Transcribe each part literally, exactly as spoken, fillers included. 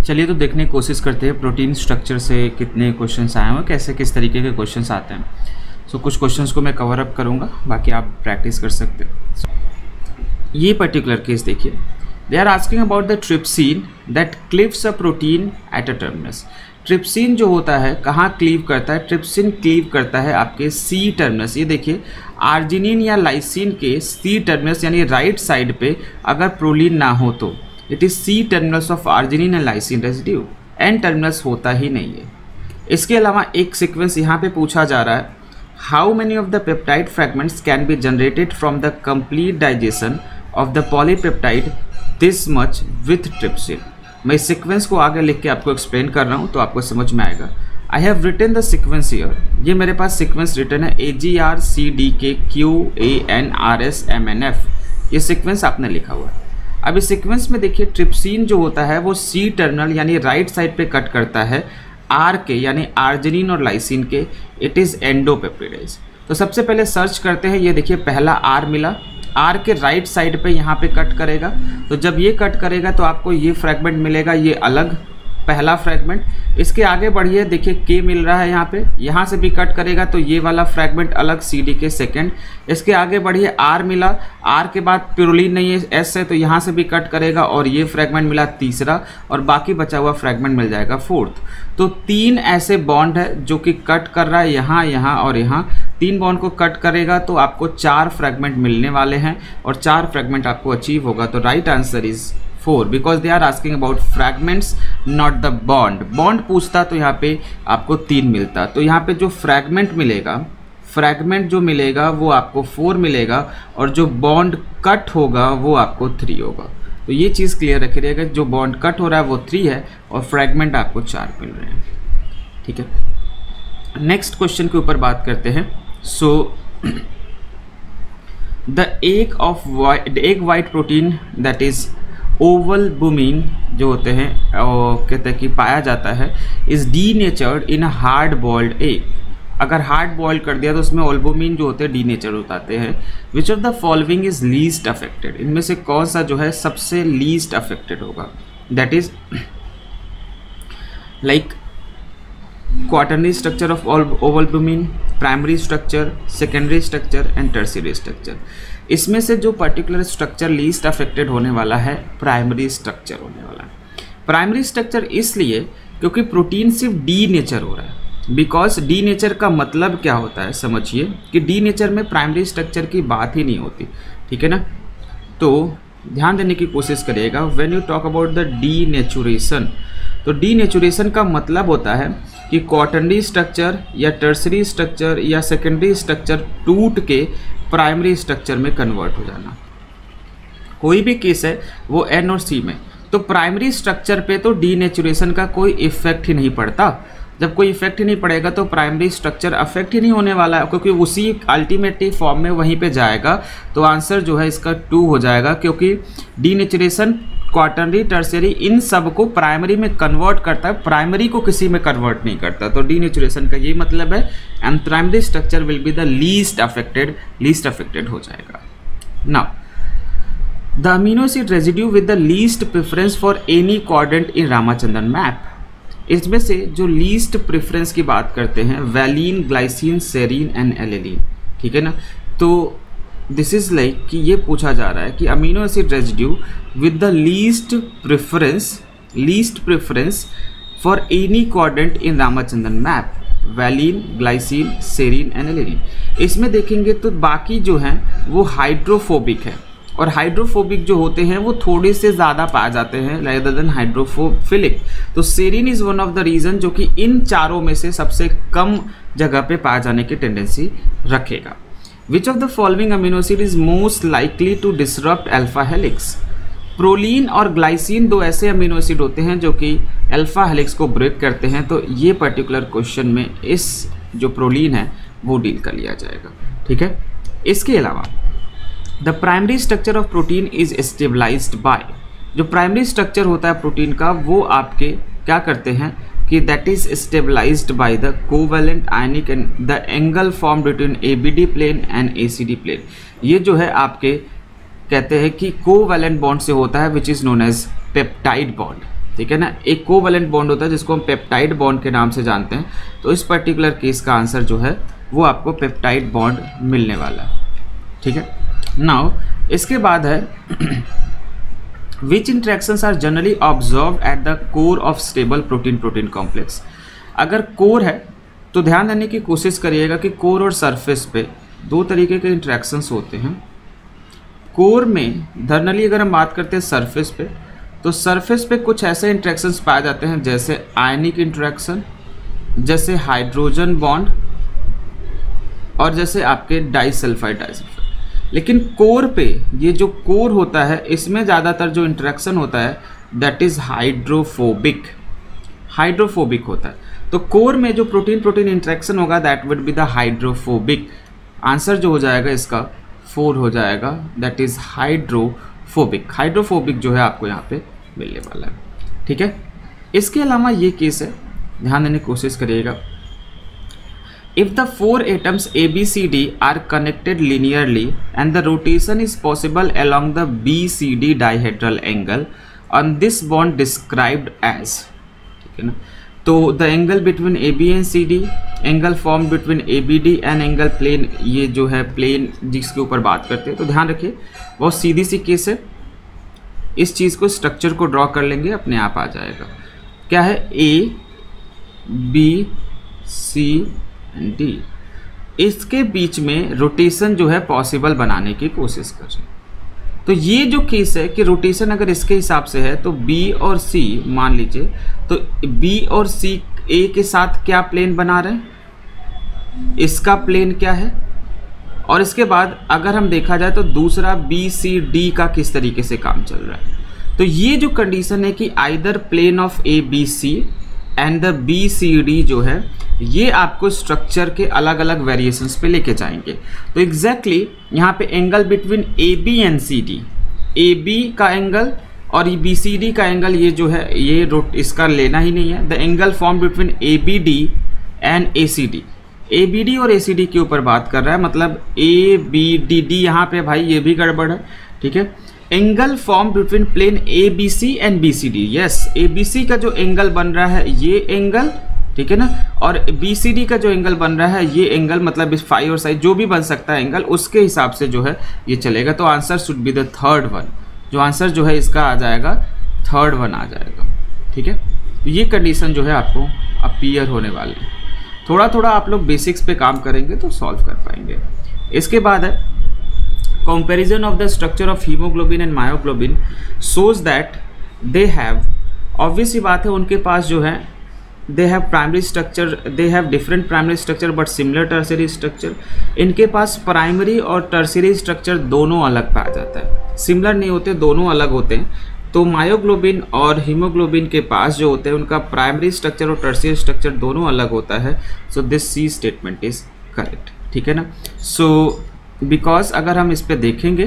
चलिए तो देखने की कोशिश करते हैं प्रोटीन स्ट्रक्चर से कितने क्वेश्चंस आए हैं, कैसे किस तरीके के क्वेश्चंस आते हैं। सो so, कुछ क्वेश्चंस को मैं कवर अप करूंगा, बाकी आप प्रैक्टिस कर सकते हैं। so, ये पर्टिकुलर केस देखिए, they are asking about the trypsin that cleaves a protein at a terminus. Trypsin जो होता है कहाँ क्लीव करता है? ट्रिप्सिन क्लीव करता है आपके सी टर्मिनस। ये देखिए आर्जिनिन या लाइसिन के सी टर्मिनस यानी राइट साइड पे अगर प्रोलीन ना हो तो it is C terminus of arginine and lysine residue, N terminus होता ही नहीं है। इसके अलावा एक सीक्वेंस यहाँ पे पूछा जा रहा है, how many of the peptide fragments can be generated from the complete digestion of the polypeptide this much with trypsin. मैं इस सीक्वेंस को आगे लिख के आपको एक्सप्लेन कर रहा हूँ तो आपको समझ में आएगा। I have written the sequence here, ये मेरे पास सीक्वेंस रिटन है, A G R C D K Q A N R S M N F, ये सीक्वेंस आपने लिखा हुआ है। अब इस सीक्वेंस में देखिए ट्रिप्सिन जो होता है वो सी टर्मिनल यानी राइट साइड पे कट करता है आर के यानी आर्जिनिन और लाइसिन के, इट इज़ एंडोपेप्टिडेज। तो सबसे पहले सर्च करते हैं, ये देखिए पहला आर मिला, आर के राइट साइड पे यहाँ पे कट करेगा, तो जब ये कट करेगा तो आपको ये फ्रैगमेंट मिलेगा, ये अलग पहला फ्रैगमेंट। इसके आगे बढ़िए, देखिए के मिल रहा है यहाँ पे, यहाँ से भी कट करेगा तो ये वाला फ्रैगमेंट अलग सी डी के सेकेंड। इसके आगे बढ़िए आर मिला, आर के बाद प्यूरोलिन नहीं है एस है तो यहाँ से भी कट करेगा और ये फ्रैगमेंट मिला तीसरा, और बाकी बचा हुआ फ्रैगमेंट मिल जाएगा फोर्थ। तो तीन ऐसे बॉन्ड है जो कि कट कर रहा है यहाँ यहाँ और यहाँ, तीन बॉन्ड को कट करेगा तो आपको चार फ्रैगमेंट मिलने वाले हैं और चार फ्रैगमेंट आपको अचीव होगा। तो right answer is four, because they are asking about fragments not the bond. Bond पूछता तो यहाँ पे आपको तीन मिलता, तो यहाँ पे जो फ्रैगमेंट मिलेगा फ्रैगमेंट जो मिलेगा वो आपको फोर मिलेगा और जो बॉन्ड कट होगा वो आपको थ्री होगा। तो ये चीज़ क्लियर रखे रहिएगा, जो बॉन्ड कट हो रहा है वो थ्री है और फ्रैगमेंट आपको चार मिल रहे हैं। ठीक है, नेक्स्ट क्वेश्चन के ऊपर बात करते हैं। So the egg of egg white protein that is ovalbumin जो होते हैं और कहते हैं कि पाया जाता है, is denatured in hard boiled egg. अगर हार्ड बॉयल कर दिया तो उसमें ओल्बुमिन जो होते हैं डी नेचर होते हैं। Which of the following is least affected, इनमें से कौन सा जो है सबसे लीस्ट अफेक्टेड होगा? That is like quaternary structure of ovalbumin, primary structure, secondary structure and tertiary structure. इसमें से जो पर्टिकुलर स्ट्रक्चर लीस्ट अफेक्टेड होने वाला है प्राइमरी स्ट्रक्चर होने वाला है। प्राइमरी स्ट्रक्चर इसलिए क्योंकि प्रोटीन सिर्फ डी नेचर हो रहा है। बिकॉज डी नेचर का मतलब क्या होता है समझिए कि डी नेचर में प्राइमरी स्ट्रक्चर की बात ही नहीं होती, ठीक है ना। तो ध्यान देने की कोशिश करिएगा, when you talk about the denaturation, तो डी नेचुरेशन का मतलब होता है कि क्वाटरनरी स्ट्रक्चर या टर्सरी स्ट्रक्चर या सेकेंडरी स्ट्रक्चर टूट के प्राइमरी स्ट्रक्चर में कन्वर्ट हो जाना। कोई भी केस है वो एन और सी में, तो प्राइमरी स्ट्रक्चर पे तो डी नेचुरेशन का कोई इफेक्ट ही नहीं पड़ता। जब कोई इफेक्ट ही नहीं पड़ेगा तो प्राइमरी स्ट्रक्चर अफेक्ट ही नहीं होने वाला है, क्योंकि उसी अल्टीमेटली फॉर्म में वहीं पे जाएगा। तो आंसर जो है इसका टू हो जाएगा, क्योंकि डी नेचुरेशन क्वाटरनरी टर्शियरी इन सब को प्राइमरी में कन्वर्ट करता है, प्राइमरी को किसी में कन्वर्ट नहीं करता। तो डी नेचुरेशन का ये मतलब है, and primary structure will be the least affected, least affected हो जाएगा। Now the amino acid residue with the least preference for any coordinate in Ramachandran map. इसमें से जो लीस्ट प्रेफरेंस की बात करते हैं, valine, glycine, serine and alanine, ठीक है ना। तो दिस इज लाइक कि ये पूछा जा रहा है कि amino acid residue with the least preference, least preference for any coordinate in Ramachandran map, valine, glycine, serine and alanine. इसमें देखेंगे तो बाकी जो हैं वो हाइड्रोफोबिक है, और हाइड्रोफोबिक जो होते हैं वो थोड़े से ज़्यादा पाए जाते हैं रादर देन हाइड्रोफिलिक। तो serine is one of the reason जो कि इन चारों में से सबसे कम जगह पे पाए जाने की टेंडेंसी रखेगा। Which of the following amino acid is most likely to disrupt alpha helix. Proline और ग्लाइसिन दो ऐसे अमीनो एसिड होते हैं जो कि अल्फा हेलिक्स को ब्रेक करते हैं। तो ये पर्टिकुलर क्वेश्चन में इस जो प्रोलीन है वो डील कर लिया जाएगा, ठीक है। इसके अलावा the primary structure of protein is stabilized by, जो प्राइमरी स्ट्रक्चर होता है प्रोटीन का वो आपके क्या करते हैं कि that is stabilized by the covalent ionic and the angle form between A B D plane and A C D plane. ये जो है आपके कहते हैं कि कोवैलेंट बॉन्ड से होता है, which is known as peptide bond. ठीक है ना। एक कोवैलेंट बॉन्ड होता है जिसको हम पेप्टाइड बॉन्ड के नाम से जानते हैं। तो इस पर्टिकुलर केस का आंसर जो है वो आपको पेप्टाइड बॉन्ड मिलने वाला है, ठीक है। नाउ इसके बाद है which interactions are generally observe at the core of stable protein protein complex. अगर कोर है तो ध्यान देने की कोशिश करिएगा कि कोर और सरफेस पे दो तरीके के इंट्रैक्शंस होते हैं। कोर में जनरली अगर हम बात करते हैं सरफेस पे, तो सरफेस पे कुछ ऐसे इंट्रैक्शंस पाए जाते हैं जैसे आयनिक इंट्रैक्शन, जैसे हाइड्रोजन बॉन्ड और जैसे आपके डाइसल्फाइड डाइसल्फाइड। लेकिन कोर पे ये जो कोर होता है इसमें ज़्यादातर जो इंटरेक्शन होता है दैट इज़ हाइड्रोफोबिक, हाइड्रोफोबिक होता है। तो कोर में जो प्रोटीन प्रोटीन इंटरेक्शन होगा that would be the hydrophobic. Answer जो हो जाएगा इसका फोर हो जाएगा, दैट इज़ हाइड्रोफोबिक। हाइड्रोफोबिक जो है आपको यहाँ पे मिलने वाला है, ठीक है। इसके अलावा ये केस है, ध्यान देने की कोशिश करिएगा। If the four atoms A, B, C, D are connected linearly and the rotation is possible along the B C D dihedral angle on this bond described as, ठीक है ना। तो the angle between A B and C D, angle formed between A B D and angle plane, ये जो है plane जिसके ऊपर बात करते हैं। तो ध्यान रखिए बहुत सीधी सी केस है, इस चीज़ को स्ट्रक्चर को ड्रॉ कर लेंगे अपने आप आ जाएगा। क्या है A B C डी, इसके बीच में रोटेशन जो है पॉसिबल बनाने की कोशिश कर रहे हैं। तो ये जो केस है कि रोटेशन अगर इसके हिसाब से है तो बी और सी मान लीजिए, तो बी और सी ए के साथ क्या प्लेन बना रहे हैं, इसका प्लेन क्या है, और इसके बाद अगर हम देखा जाए तो दूसरा बी सी डी का किस तरीके से काम चल रहा है। तो ये जो कंडीशन है कि either plane of A B C and the B C D जो है ये आपको स्ट्रक्चर के अलग अलग वेरिएशंस पे लेके जाएंगे। तो एग्जैक्टली exactly, यहाँ पे angle between A B and C D, A B का एंगल और बी सी डी का एंगल ये जो है ये रोट इसका लेना ही नहीं है। The angle form between A B D and A C D, A B D और ए सी डी के ऊपर बात कर रहा है, मतलब ए बी डी डी यहाँ पे भाई ये भी गड़बड़ है, ठीक है। Angle form between plane A B C and B C D, yes A B C का जो एंगल बन रहा है ये एंगल, ठीक है ना, और बी सी डी का जो एंगल बन रहा है ये एंगल, मतलब इस फाई और साइड जो भी बन सकता है एंगल उसके हिसाब से जो है ये चलेगा। तो answer should be the third one, जो आंसर जो है इसका आ जाएगा थर्ड वन आ जाएगा, ठीक है। तो ये कंडीशन जो है आपको अपीयर होने वाली है। थोड़ा थोड़ा आप लोग बेसिक्स पे काम करेंगे तो सॉल्व कर पाएंगे। इसके बाद है comparison of the structure of haemoglobin and myoglobin shows that they have, obvious ही बात है उनके पास जो है they have primary structure, they have different primary structure but similar tertiary structure। इनके पास प्राइमरी और टर्शियरी स्ट्रक्चर दोनों अलग पाया जाता है, सिमिलर नहीं होते, दोनों अलग होते हैं। तो मायोग्लोबिन और हीमोग्लोबिन के पास जो होते हैं उनका प्राइमरी स्ट्रक्चर और टर्शियरी स्ट्रक्चर दोनों अलग होता है। So this C statement is correct, ठीक है ना। सो so, बिकॉज अगर हम इस पर देखेंगे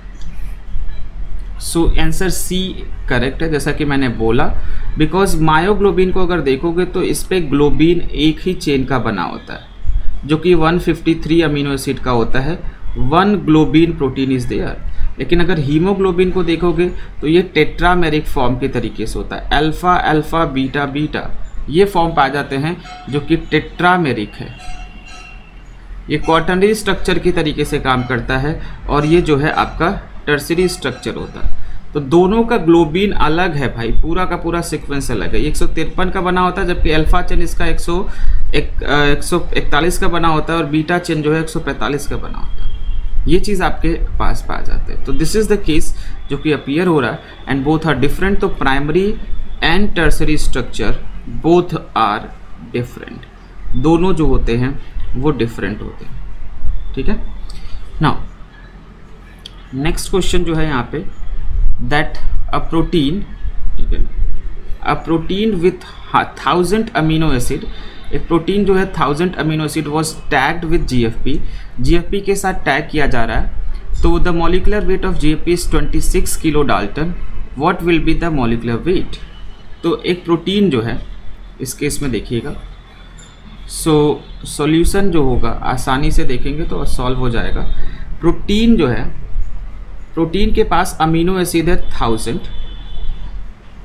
सो आंसर सी करेक्ट है, जैसा कि मैंने बोला। बिकॉज मायोग्लोबिन को अगर देखोगे तो इस पे ग्लोबिन एक ही चेन का बना होता है जो कि एक सौ तिरेपन अमीनो एसिड का होता है, one globin protein is there. लेकिन अगर हीमोग्लोबिन को देखोगे तो ये टेट्रामेरिक फॉर्म के तरीके से होता है, अल्फा अल्फा बीटा बीटा ये फॉर्म पाए जाते हैं जो कि टेट्रामेरिक है। ये क्वाटर्नरी स्ट्रक्चर की तरीके से काम करता है और ये जो है आपका टर्शियरी स्ट्रक्चर होता है। तो दोनों का ग्लोबिन अलग है भाई, पूरा का पूरा सीक्वेंस अलग है। एक सौ तिरपन का बना होता है जबकि अल्फा चेन इसका एक सौ इकतालीस का बना होता है और बीटा चेन जो है एक सौ पैंतालीस का बना होता है। ये चीज़ आपके पास पा जाते हैं। तो दिस इज़ द केस जो कि अपीयर हो रहा है एंड बोथ आर डिफरेंट। तो primary and tertiary structure both are different, दोनों जो होते हैं वो डिफरेंट होते हैं, ठीक है। नाउ नेक्स्ट क्वेश्चन जो है यहाँ पे दैट अ प्रोटीन, ठीक है, a protein with thousand amino acid, एक प्रोटीन जो है thousand amino acid was tagged with G F P, G F P के साथ टैग किया जा रहा है। तो the molecular weight of G F P is twenty six kilo dalton, what will be the molecular weight. तो एक protein जो है इस केस में देखिएगा, सो so, सॉल्यूशन जो होगा आसानी से देखेंगे तो सॉल्व हो जाएगा। प्रोटीन जो है, प्रोटीन के पास अमीनो एसिड है थाउजेंड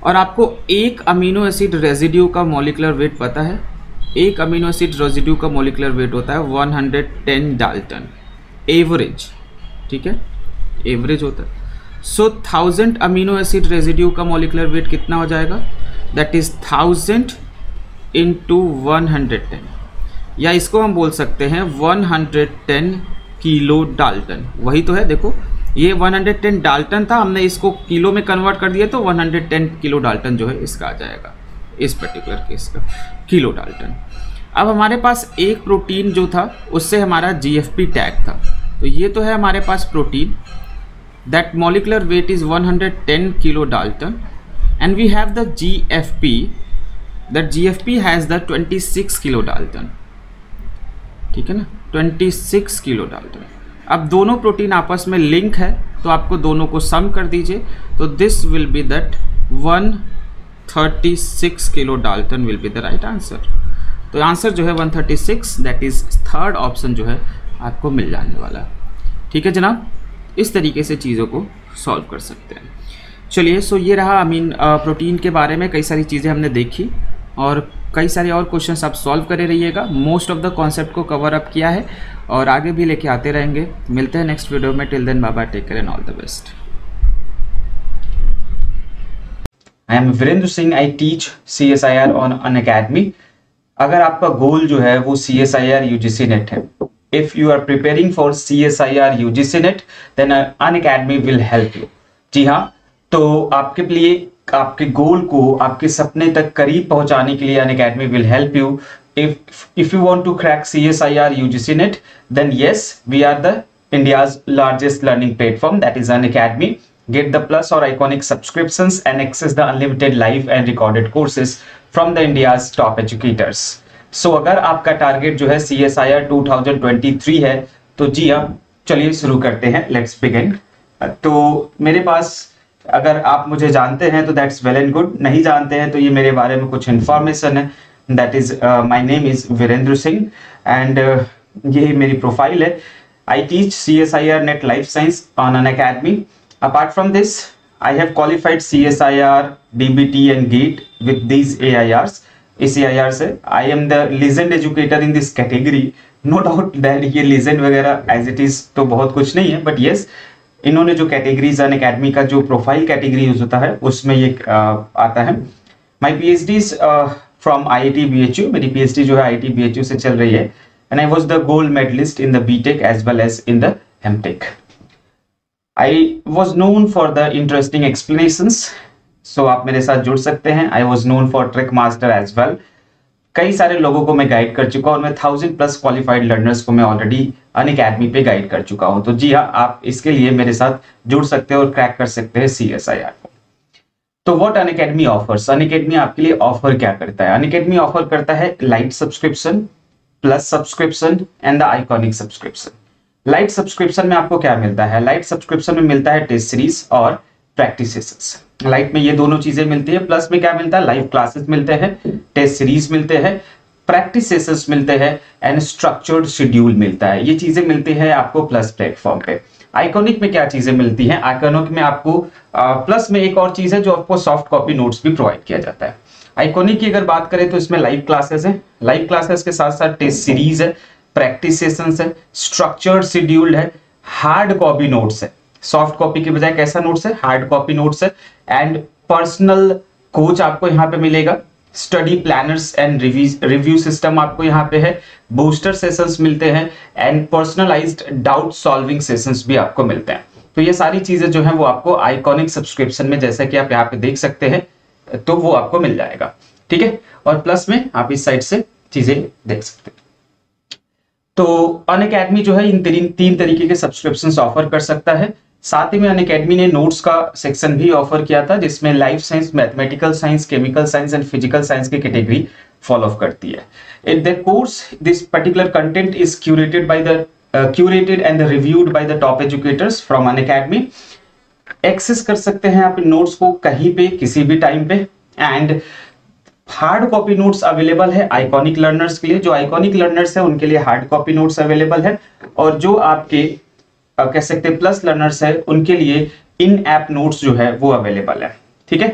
और आपको एक अमीनो एसिड रेजिड्यू का मॉलिक्यूलर वेट पता है, एक अमीनो एसिड रेजिड्यू का मॉलिक्यूलर वेट होता है one hundred ten dalton average, ठीक है, एवरेज होता है। So thousand amino acid residue का मॉलिक्यूलर वेट कितना हो जाएगा, that is thousand into one hundred ten, या इसको हम बोल सकते हैं one hundred ten kilo dalton. वही तो है, देखो ये वन हंड्रेड टेन डाल्टन था, हमने इसको किलो में कन्वर्ट कर दिया तो one hundred ten kilo dalton जो है इसका आ जाएगा, इस पर्टिकुलर केस का किलो डाल्टन। अब हमारे पास एक प्रोटीन जो था उससे हमारा जीएफपी टैग था, तो ये तो है हमारे पास protein, that molecular weight is one hundred ten kilo dalton and we have the GFP, that GFP has the twenty six kilo dalton, ठीक है ना, ट्वेंटी सिक्स किलो डाल्टन। अब दोनों प्रोटीन आपस में लिंक है तो आपको दोनों को सम कर दीजिए, तो this will be that one thirty six kilo dalton will be the right answer. तो आंसर जो है one thirty six, that is third option जो है आपको मिल जाने वाला है, ठीक है जनाब। इस तरीके से चीज़ों को सॉल्व कर सकते हैं। चलिए, सो ये रहा अमीन प्रोटीन के बारे में कई सारी चीज़ें हमने देखी और कई सारे और क्वेश्चंस आप सॉल्व करे रहिएगा। मोस्ट ऑफ द कॉन्सेप्ट को कवर अप किया है और आगे भी लेके आते रहेंगे। मिलते हैं नेक्स्ट वीडियो में, till then bye bye, take care and all the best. I am Virendra Singh, I teach C S I R on Unacademy. अगर आपका गोल जो है वो C S I R U G C NET है, if you are preparing for C S I R U G C NET then Unacademy will help you. जी हाँ, तो आपके लिए आपके गोल को, आपके सपने तक करीब पहुंचाने के लिए Unacademy will help you. If if you want to crack C S I R U G C NET then yes, we are the India's largest learning platform, that is Unacademy. Get the plus or iconic subscriptions and access the unlimited live and recorded courses from the India's top educators. So अगर आपका target जो है C S I R two thousand twenty three है तो जी हाँ, चलिए शुरू करते हैं, लेट्स बिगिन। तो मेरे पास अगर आप मुझे जानते हैं तो दैट्स वेल एंड गुड, नहीं जानते हैं तो ये मेरे बारे में कुछ इन्फॉर्मेशन है। That is my name is Virendra Singh and ये मेरी प्रोफाइल है। I teach C S I R NET life science on Unacademy. Apart from this I have qualified C S I R, D B T and GATE with these A I Rs. इस A I R से I am the legend educator in this category. No doubt that ये legend वगैरह as it is तो बहुत कुछ नहीं है, but yes, इन्होंने जो कैटेगरीज अनअकैडमी का जो प्रोफाइल कैटेगरी यूज होता है उसमें ये uh, आता है। My P H D from I I T B H U, मेरी पी एच डी जो है I I T B H U से चल रही है and I was the gold medalist in the B tech as well as in the M tech. I was known for the interesting explanations, so आप मेरे साथ जुड़ सकते हैं। I was known for trick master as well. कई सारे लोगों को मैं गाइड कर चुका हूं और मैं थाउजेंड प्लस क्वालिफाइड लर्नर्स को मैं ऑलरेडी अनअकैडमी पे गाइड कर चुका हूं। तो जी हाँ, आप इसके लिए मेरे साथ जुड़ सकते हैं और क्रैक कर सकते हैं सी एस आई आर को। तो व्हाट अनअकैडमी ऑफर्स, अनअकैडमी आपके लिए ऑफर क्या करता है? अनअकैडमी ऑफर करता है lite subscription, plus subscription and the iconic subscription. Lite subscription में आपको क्या मिलता है? लाइट सब्सक्रिप्शन में मिलता है टेस्ट सीरीज और प्रैक्टिस सेशंस। लाइट में ये दोनों चीजें मिलती है। प्लस में क्या मिलता है? लाइव क्लासेस मिलते हैं, टेस्ट सीरीज मिलते हैं, प्रैक्टिस सेशंस मिलते हैं एंड स्ट्रक्चर्ड शेड्यूल मिलता है। ये चीजें मिलती है आपको प्लस प्लेटफॉर्म पे। आइकॉनिक में क्या चीजें मिलती हैं? आइकॉनिक में आपको आ, प्लस में एक और चीज है जो आपको सॉफ्ट कॉपी नोट्स भी प्रोवाइड किया जाता है। आइकॉनिक की अगर बात करें तो इसमें लाइव क्लासेस है, लाइव क्लासेस के साथ साथ टेस्ट सीरीज है, प्रैक्टिस सेशंस है, स्ट्रक्चर्ड शेड्यूल्ड है, हार्ड कॉपी नोट्स है। सॉफ्ट कॉपी के बजाय कैसा नोट्स है? हार्ड कॉपी नोट्स है एंड पर्सनल कोच आपको यहाँ पे मिलेगा। Study planners and review system आपको यहाँ पे है, बूस्टर सेशंस मिलते हैं and personalised doubt solving sessions भी आपको मिलते हैं। तो ये सारी चीजें जो है वो आपको आइकॉनिक सब्सक्रिप्शन में, जैसा कि आप यहाँ पे देख सकते हैं, तो वो आपको मिल जाएगा, ठीक है। और प्लस में आप इस साइड से चीजें देख सकते हैं। तो अनअकैडमी जो है इन तीन तीन तरीके के सब्सक्रिप्शन ऑफर कर सकता है। साथ ही में अनअकैडमी ने नोट्स का सेक्शन भी ऑफर किया था जिसमें life science, mathematical science, chemical science and physical science की कैटेगरी फॉलो करती है। In the course this particular content is curated by the curated and reviewed by the top educators from Unacademy. Access कर सकते हैं आप इन notes को कहीं पे, किसी भी टाइम पे। And hard copy notes available है आइकॉनिक लर्नर्स के लिए। जो आइकॉनिक लर्नर्स है उनके लिए हार्ड कॉपी नोट्स अवेलेबल है और जो आपके uh, कह सकते हैं प्लस लर्नर्स है उनके लिए इन ऐप नोट्स जो है वो अवेलेबल है, ठीक है।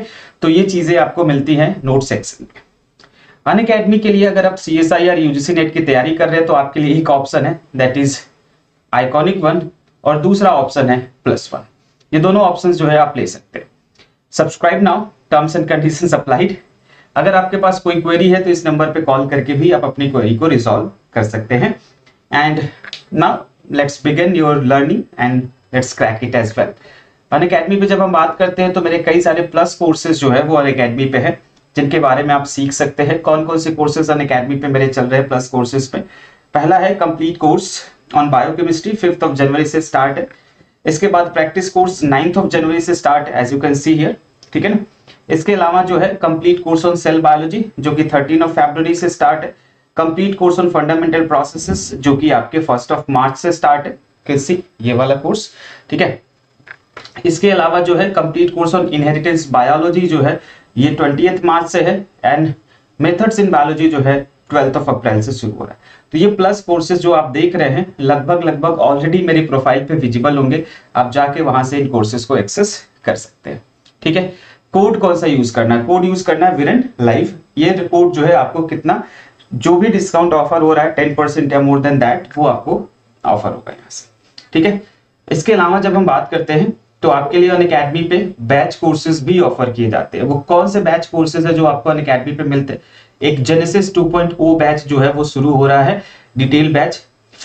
तो ये चीजें आपको मिलती हैं नोट सेक्शन में। अनअकैडमी के लिए अगर आप C S I R UGC NET की तैयारी कर रहे हैं तो आपके लिए एक ऑप्शन है, दैट इज आइकॉनिक वन, और दूसरा ऑप्शन है प्लस वन। ये दोनों ऑप्शन जो है आप ले सकते हैं। Subscribe now, terms and conditions applied. अगर आपके पास कोई क्वेरी है तो इस नंबर पे कॉल करके भी आप अपनी क्वेरी को रिजॉल्व कर सकते हैं। And now let's begin your learning and let's crack it as well. Unacademy पे जब हम बात करते हैं तो मेरे कई सारे प्लस कोर्सेज जो है वो अनअकैडमी पे है, जिनके बारे में आप सीख सकते हैं। कौन कौन से कोर्सेज अनअकैडमी पे मेरे चल रहे हैं प्लस कोर्सेज पे? पहला है complete course on biochemistry, fifth of जनवरी से स्टार्ट है। इसके बाद प्रैक्टिस कोर्स नाइन्थ ऑफ जनवरी से स्टार्ट है, as you can see here, ठीक है ना। इसके अलावा जो है complete course on cell biology जो कि थर्टीन ऑफ फरवरी से स्टार्ट है। Complete course on fundamental processes जो कि आपके फर्स्ट ऑफ मार्च से स्टार्ट है, कैसी ये वाला कोर्स, ठीक है। इसके अलावा जो है complete course on inheritance biology जो है ये ट्वेंटियथ मार्च से है, एंड मेथड्स इन बायोलॉजी जो है ट्वेल्थ ऑफ अप्रैल से शुरू हो रहा है। तो ये प्लस कोर्सेज जो आप देख रहे हैं लगभग लगभग ऑलरेडी मेरी प्रोफाइल पे विजिबल होंगे, आप जाके वहां से इन कोर्सेज को एक्सेस कर सकते हैं, ठीक है। कोड कौन सा यूज करना है? कोड यूज करना है वीरेंद्र लाइव। ये कोड जो है आपको कितना, जो भी डिस्काउंट ऑफर हो रहा है टेन परसेंट या मोर देन दैट, वो आपको ऑफर होगा यहाँ से, ठीक है। इसके अलावा जब हम बात करते हैं तो आपके लिए अनअकैडमी पे बैच कोर्सेज भी ऑफर किए जाते हैं। वो कौन से बैच कोर्सेज है जो आपको अनअकैडमी पे मिलते हैं? एक Genesis two point O batch जो है वो शुरू हो रहा है, डिटेल बैच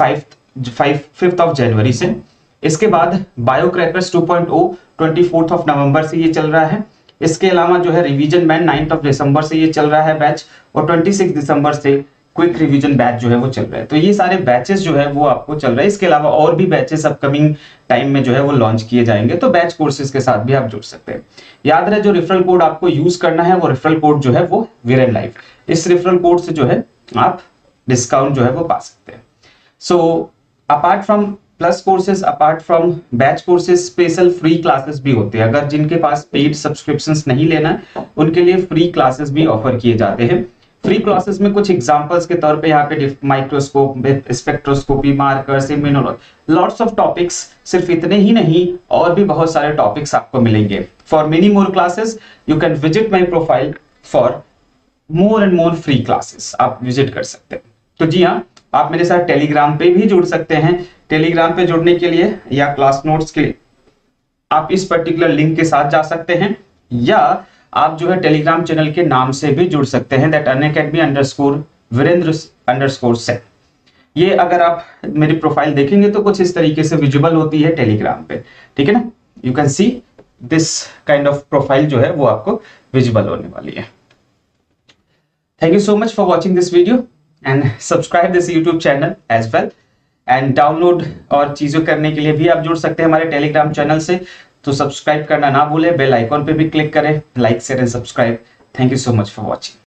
फिफ्थ ऑफ जनवरी से। इसके बाद Biocrackers two point O twenty fourth of नवंबर से ये चल रहा है। इसके अलावा जो है रिवीजन मैन नाइन्थ ऑफ दिसंबर से ये चल रहा है बैच, और ट्वेंटी सिक्स दिसंबर से क्विक रिवीजन बैच जो है वो चल रहा है। तो ये सारे बैचेस जो है वो आपको चल रहा है। इसके अलावा और भी बैचेस अपकमिंग टाइम में जो है वो लॉन्च किए जाएंगे, तो बैच कोर्सेज के साथ भी आप जुड़ सकते हैं। याद रहे जो रेफरल कोड आपको यूज करना है वो रेफरल कोड जो है वो वीरेंद्र लाइव, इस रेफरल कोड से जो है आप डिस्काउंट जो है वो पा सकते हैं। So apart from plus courses, apart from batch courses, special free classes भी होते हैं। अगर जिनके पास पेड सब्सक्रिप्शंस नहीं लेना है उनके लिए फ्री क्लासेस भी ऑफर किए जाते हैं। फ्री क्लासेस में कुछ एग्जांपल्स के तौर पे यहाँ पे microscope, spectroscopy, markers, immunology, lots of topics. सिर्फ इतने ही नहीं, और भी बहुत सारे टॉपिक्स आपको मिलेंगे। For many more classes you can visit my profile for more and more free classes, आप विजिट कर सकते हैं। तो जी हाँ, आप मेरे साथ टेलीग्राम पे भी जुड़ सकते हैं। टेलीग्राम पे जुड़ने के लिए या क्लास नोट्स के लिए आप इस पर्टिकुलर लिंक के साथ जा सकते हैं, या आप जो है टेलीग्राम चैनल के नाम से भी जुड़ सकते हैं, that Unacademy underscore Virendra underscore से। ये अगर आप मेरी प्रोफाइल देखेंगे तो कुछ इस तरीके से विजिबल होती है टेलीग्राम पे, ठीक है ना। You can see this kind of profile जो है वो आपको विजिबल होने वाली है। Thank you so much for watching this video and subscribe this YouTube channel as well, and download और चीजों करने के लिए भी आप जुड़ सकते हैं हमारे टेलीग्राम चैनल से। तो सब्सक्राइब करना ना भूले, बेल आइकॉन पे भी क्लिक करें, like share and subscribe. Thank you so much for watching.